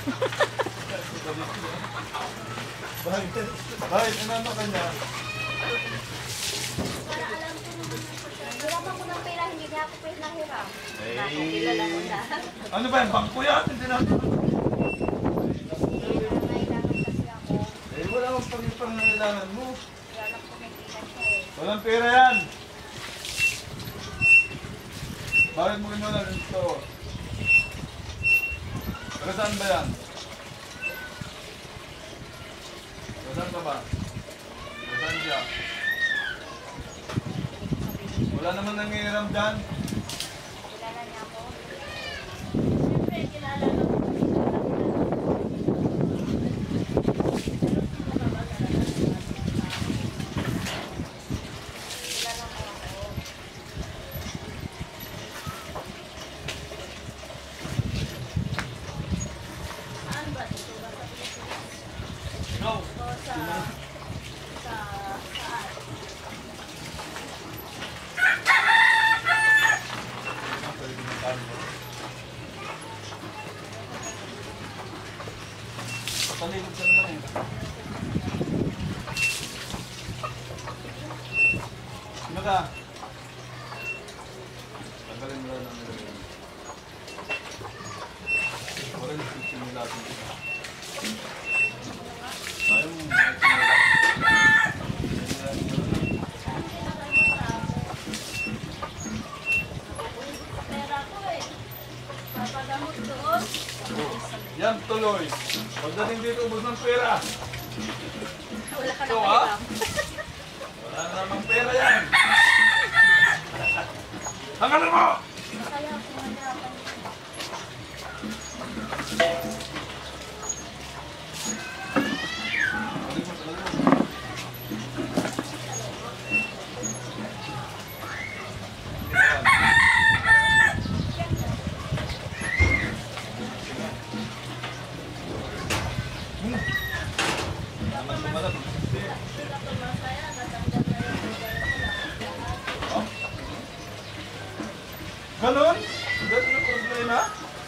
Bakit? Ano ka niya? Para alam ko naman. Hirapan ko ng pera, hindi niya ako pwede nahiram. Nakakilala ko na. Ano ba yan? Bangko yan? Hindi natin. Nailangan kasi ako. Wala akong pangangailangan mo. Wala ko may pera siya eh. Walang pera yan. Bakit mo kinuha ng ito? Pero saan ba yan? Saan ka ba? Saan siya? Wala naman nangihiram dyan. Kilala niya ako. Siyempre, kilala na ako. Kilala mo ako. Saan ba? Dito ba sa Pilipinas? No. O saan? Paligod ka naman eh. Sino ka? Tagalin mo lang ang nilagay. Wala yung simula natin dito. Ayaw mo, Pera ko eh. Papagamot doon. yan tuloy. Pagdating dito, ubos ng pera. Wala ka na So, pera. Wala namang pera yan. Tanggalin mo! Kaya ako mahirapan. Ganon? Ganon ang problema?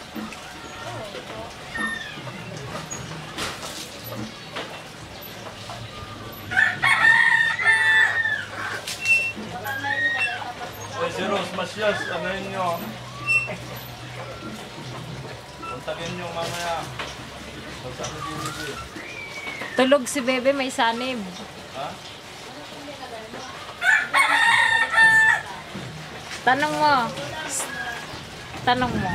Eh, si Rose Masyas, ano yun nyo? Kontakin nyo mamaya. Pagsabi din. Tulog si Bebe, may sanib. Ha? Tanong mo. Tanong mo.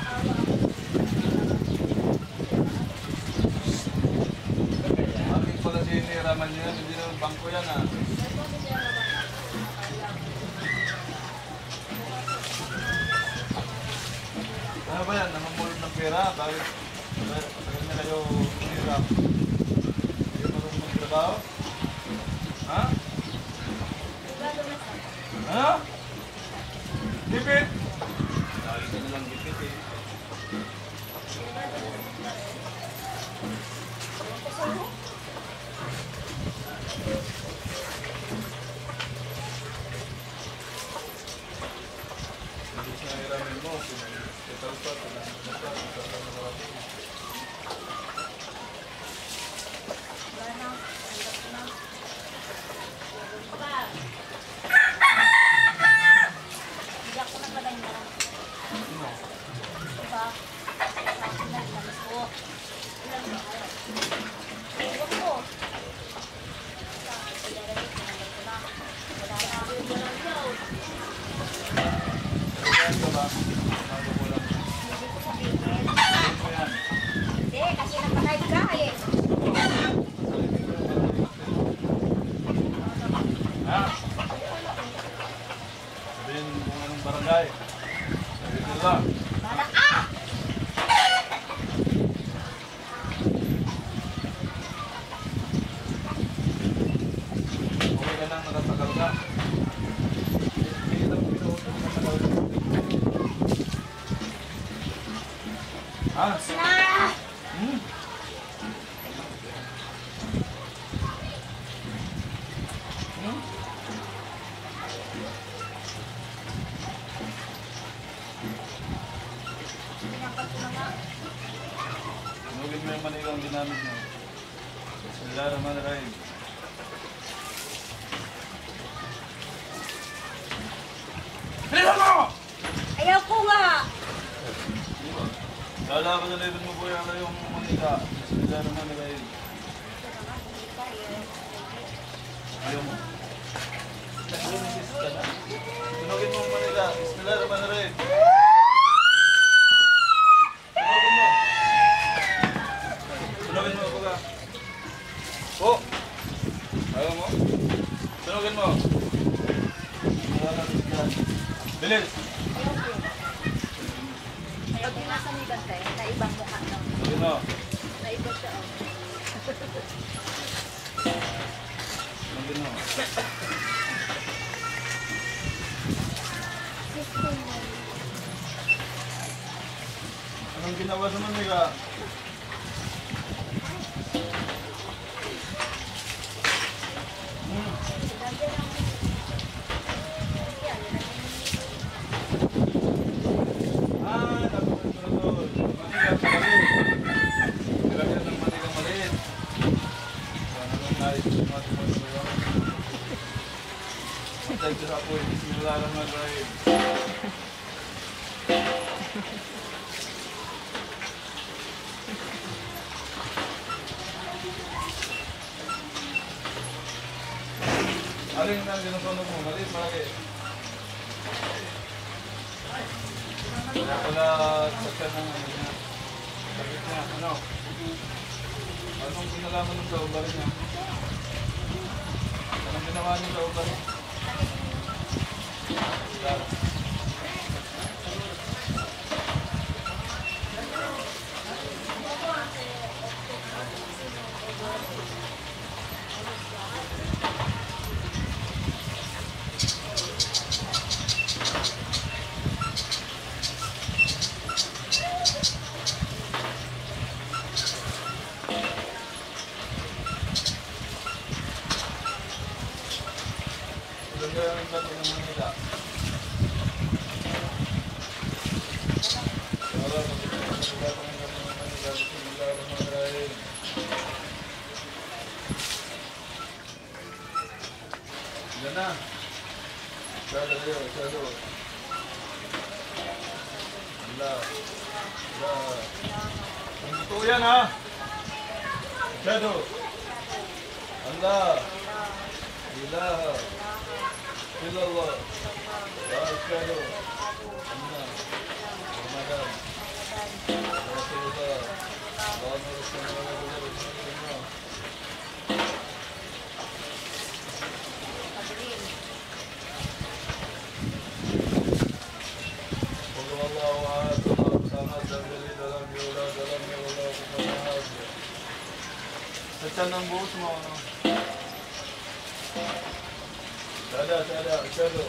Bakit pala siniraman nyo yan? Hindi naman bangko yan ha. Ano ba yan? Namamulot ng pera? Bakit na kayo sinirap? Hindi marunong magtrabaho? Ha? Ano? Gipit? Lagi ka nalang gipit eh. Hindi siya hiramin mo. Pital pa, Hindi ako nagpadanya. Diba? Sa akin na, ilamas ko. Ilan ba kayo? Iwan ko. Sa akin, pinarami, pinagay ko na. Wala na ako yung walang yaw. Ayan ka ba? Bago ko lang. Hindi ko sabihin. Ayan. Hindi, kasi napatay ka eh. Ha? Sabihin kung anong barangay. Sabihin nila. Bala ka! Okay ka lang, nakatagal ka. Hindi lang pinuutong ka na. Ha? Na! Hmm? Hmm? Pinapat ko na nga. Tunugin mo yung manikang ginamit mo. Bismillahirrahmanirrahim. Bilisan mo! Ayaw ko nga! Lalaban na level mo po yung manika. Bismillahirrahmanirrahim. Ayaw mo. Tunogin mo ang manika. Bismillahirrahmanirrahim. Tunogin mo ako ka. Po! Ayaw mo? Tunogin mo. Bilis! Pag nasa may bantay, na ibang mukha lang. Tunogin mo. Na iba siya. Tunogin mo. Anong ginawa sa manika? Bismillahirrahmanirrahim. Alin ang sinusunog mo? Maliit, malaki. Kaya pala sakyan ng sakit niya. Ano? Anong pinalaman ng sa ubar niya? Anong ginawa niya sa ubar niya? Yan na. Shadow kayo, shadow. Allah. Allah. Ang totoo yan ha. Shadow. Allah. Ilaha. Illallah. Shadow. Allah. Ramadan. Rasulullah. Allah Rasulullah. Sa ng buhos mo, ano? Sada. Shadow.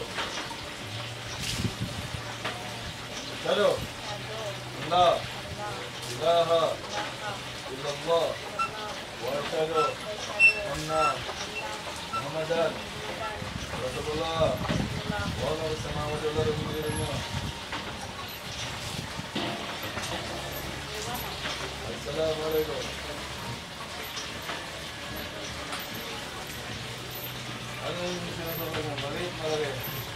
Allah. Ilaha. Illallah. Wa shadow. Anna. Muhammadan. Rasulullah. Wa nuru samawati wal ardi. Assalamualaikum. Ano yung sinasabi mo? Maliit, malaki.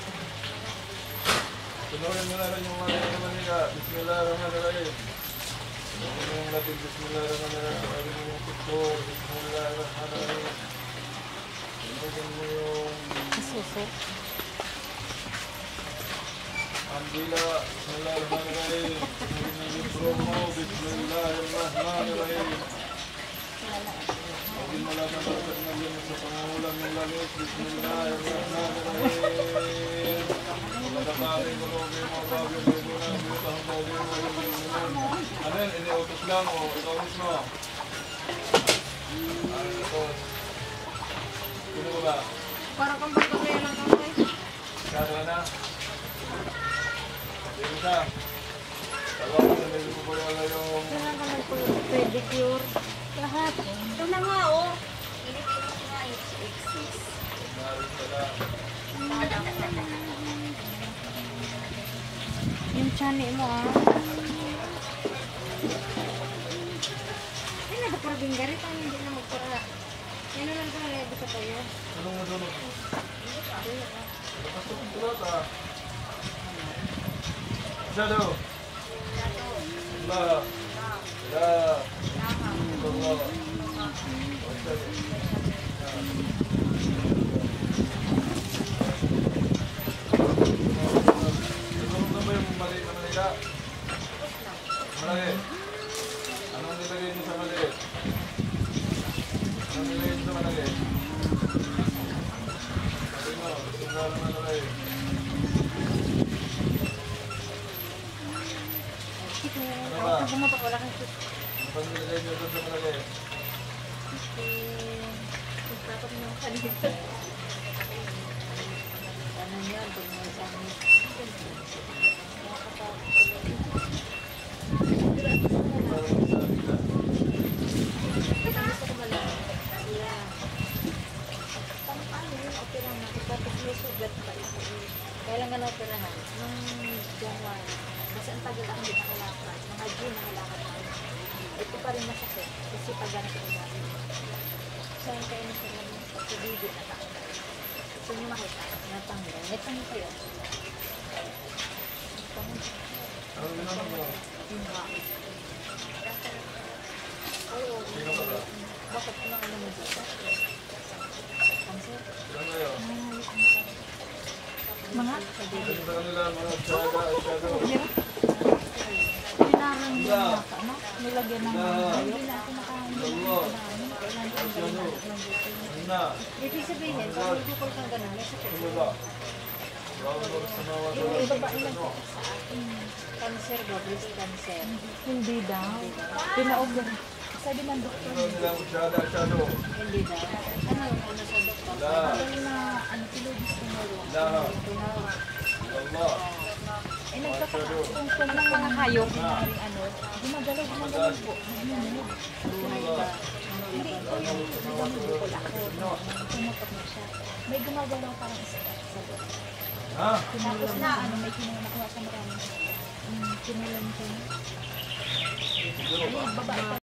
Tunurin mo na rin yung maliit na manika. Bismillahirrahmanirrahim. Tunurin mo yung Latin. Bismillahirrahmanirrahim. Tunurin mo yung Tuktor. Bismillahirrahmanirrahim. Tunurin mo yung Suso. Andila. Bismillahirrahmanirrahim. Tunurin mo yung Promo. Bismillahirrahmanirrahim. Pagin mo lang ang barakat ng limit sa pangulang ng langit. Bismillahirrahmanirrahim. Magkakaling ko mo kayo mga bagay na ito na biyot ang bagay mo kayo mo. Ano yun? Iniutos lang o ikaw mismo? Ano ito? Sino ba ba? Para kang pagkakaya lang kamay. Kado ka na? Hindi mo siya. Tawag ko na medyo po yung Kailangan ka nagpo-pedicure. Kahapon. Ito na nga, oh. Init-init nga, exist. narin pala. Yung chani mo ah. Masyado. Allah. Allah. Allah. Tulungan mo ba yung maliit na Manila? Malaki. Anong nilagay niyo sa maliit? Anong nilagay niyo sa maliit? Sabi mo, sundalo na malaki. Ano ba? Ano pa nilagay niyo doon sa malaki? Ano yan? Pag may isang kailangan na operahan nung January kasi ang tagal ako hindi nakalakad mga June nakalakad ako ito pa rin masakit kasi pagana ko namin so yung kainin ko namin sa video na tao gusto nyo makita natanggal netang ko yun Anong ginawa mo? yung bakit oo Sino ka ba? bakit ko nang ano mo dito cancer Ilan kayo? mga Sabi sa kanila, mga tsaga, tsaga. pinarang din naka, no? Nilagyan ng hindi na ako makain. Allah. Kailangan ko Ano? Ano na? ibig sabihin, pag nagkukul kang ganun, may sakit. Ano ba? Bawal mo sa mga Yung iba ba nagkukul sa akin? Cancer ba? Breast cancer? Hindi daw. Pinaogan. Sabi ng doktor. Ano nilang tsaga, tsaga? Hindi daw. Ano yung ano sa doktor? Sabi na, ano, pilodis ko na yun. Lahat. Allah. Eh, nagkakakungkong ng mga hayop na rin ano, gumagalaw po. Buhay ba? Hindi, ito yung gumagalaw ako. Tumutok na siya. May gumagalaw parang isa sa doon. Ha? Tapos na, ano, may kinuha nakuha sa marami. Kinuha ko. Ay, babae.